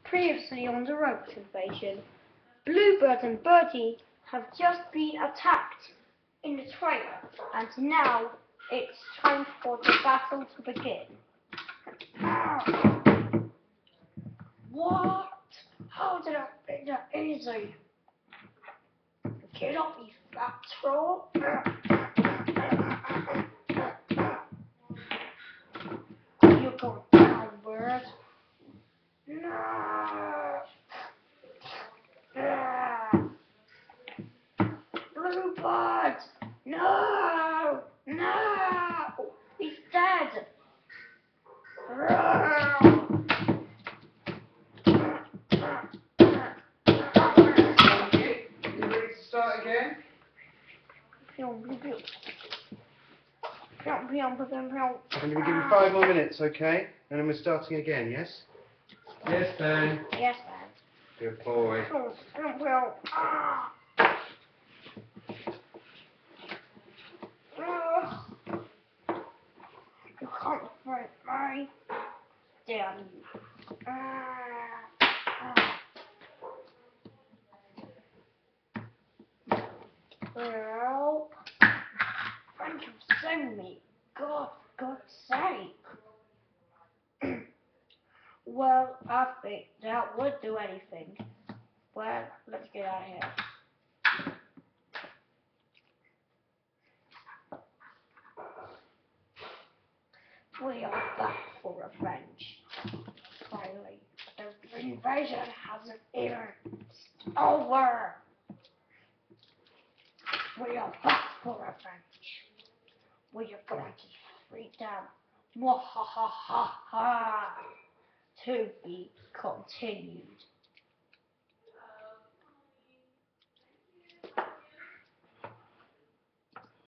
Previously on the Roach Invasion, Bluebird and Birdie have just been attacked in the trailer, and now it's time for the battle to begin. What? How did I make that easy? Get up, you fat troll! You're going down, Bird. No! Bluebird! No! No! He's dead! You ready to start again? I'm I'm going to give you 5 more minutes, okay? And then we're starting again, yes? Yes, Ben. Yes, man. Good boy. You can't fight me. Damn you. Well, thank you for saving me. God's sake. Well, I think that would do anything. Well, let's get out of here. We are back for revenge. Finally, the invasion hasn't even over. We are back for revenge. We are going to free them. Mwahahaha. To be continued.